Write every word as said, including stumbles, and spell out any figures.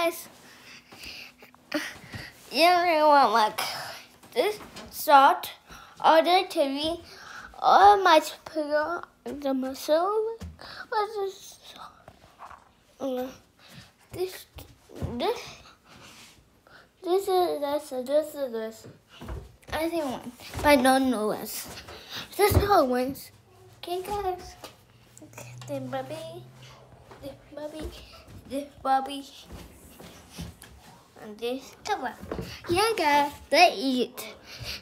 guys. You really want like this salt or the chili or much pepper the muscle or this uh, this this this is this this is this. I think one, but I don't know this. This is all ones. Okay, guys. Okay, the Bobby, the Bobby, the Bobby, and this cover. Yeah, guys, they eat.